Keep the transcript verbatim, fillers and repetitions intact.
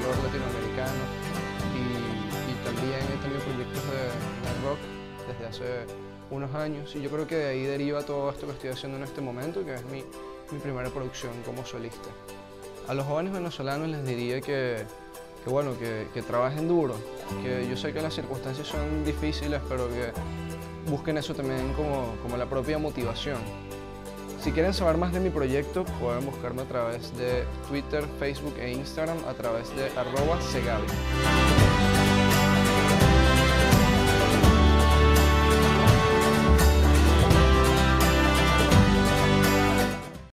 rock latinoamericano y, y también he tenido proyectos de, de rock desde hace unos años y yo creo que de ahí deriva todo esto que estoy haciendo en este momento, que es mi, mi primera producción como solista. A los jóvenes venezolanos les diría que, que bueno, que, que trabajen duro, que yo sé que las circunstancias son difíciles, pero que busquen eso también como, como la propia motivación. Si quieren saber más de mi proyecto, pueden buscarme a través de Twitter, Facebook e Instagram a través de arroba segavi.